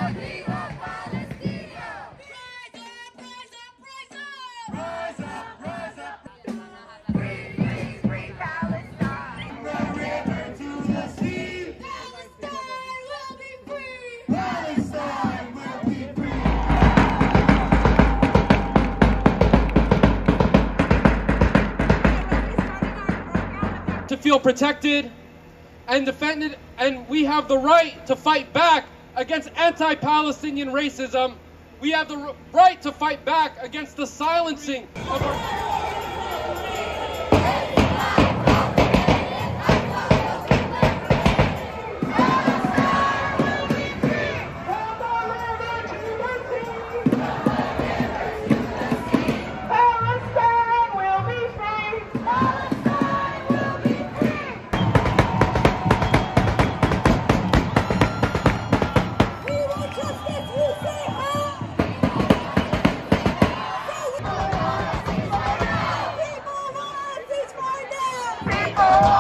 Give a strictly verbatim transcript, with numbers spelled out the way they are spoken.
To feel protected and defended, and we have the right to fight back against anti-Palestinian racism. We have the right to fight back against the silencing of our... Oh!